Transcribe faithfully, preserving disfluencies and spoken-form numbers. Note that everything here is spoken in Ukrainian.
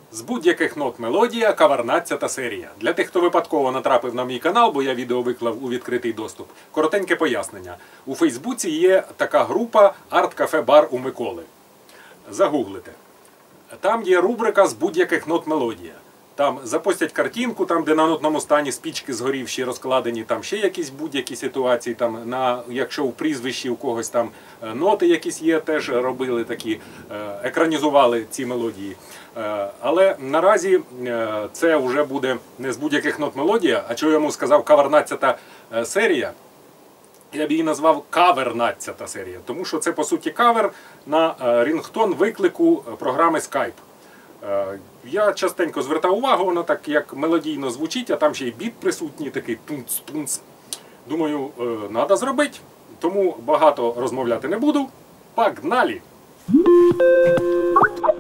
З будь-яких нот мелодія, кавернадцята серія. Для тих, хто випадково натрапив на мій канал, бо я відео виклав у відкритий доступ, коротеньке пояснення. У Фейсбуці є така група «Арт-кафе-бар у Миколи». Загуглите. Там є рубрика «З будь-яких нот мелодія». Там запостять картинку, там, де на нотному стані спічки згорівші, розкладені, там ще якісь будь-які ситуації, там, на, якщо у прізвищі у когось там ноти якісь є, теж робили такі, екранізували ці мелодії. Але наразі це вже буде не з будь-яких нот мелодія, а що я йому сказав кавернадцята серія, я б її назвав кавернадцята серія, тому що це по суті кавер на рінгтон виклику програми Skype. Я частенько звертав увагу, воно так як мелодійно звучить, а там ще й біт присутній, такий тунц-тунц. Думаю, треба зробити, тому багато розмовляти не буду. Погнали!